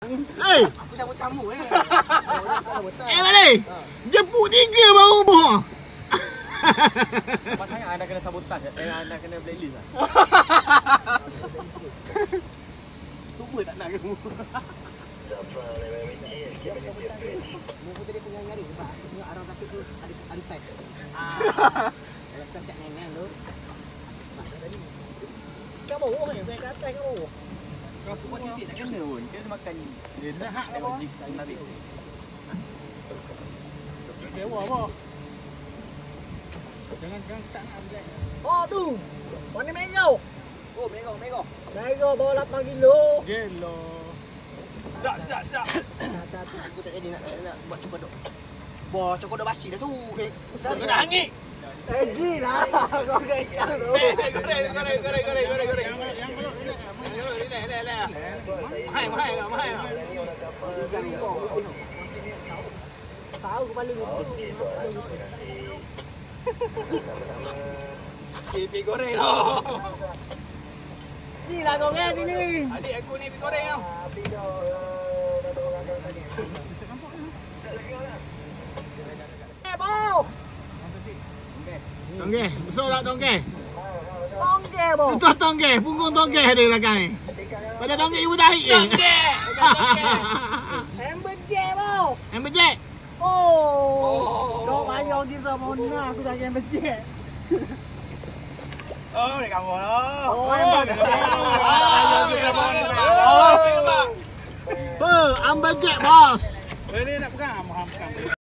Eh. Aku sambut tamu Mana? Jemput 3 baru boh. Apa sangat anda kena sabotaj, anda kena blacklist lah. Cuba tak nak kamu. Muka tadi tengah nyari sebab aku tengok arang tapi tu ada saiz. Kalau saiz kat nenek tu. Kamu ni, saya kata kamu. Kau positif tak kena pun. Kena makan dia dah hak dia wajib menarik. Dewa apa? Jangan tak nak black. Oh tu. Warna merah. Oh, merah. Merah bawa 8 kilo. Gelo. Sedap. Aku tak jadi nak buat cokodok. Boh, cokodok basi dah tu. Kau dah hangit. Gila. Kau kaya tu. Goreng. Yang belum Mahal. Tahu kepala ni. Pi goreng tau. Ni lah kau kan sini. Adik aku ni pi goreng tau. Boh. Tonggeh, besar tak tonggeh? Tonggeh boh. Itu tonggeh, punggung tonggeh ada belakang ni. Pada tonggeh ibu tahi je. Amber Jack boh. Amber Jack. Oh. Kau payung dia sama Ona aku dah Amber Jack. Oh, ni kamu lah. Oh, Amber Jack. Amber Jack bos. Ini nak pegang, Muhammad.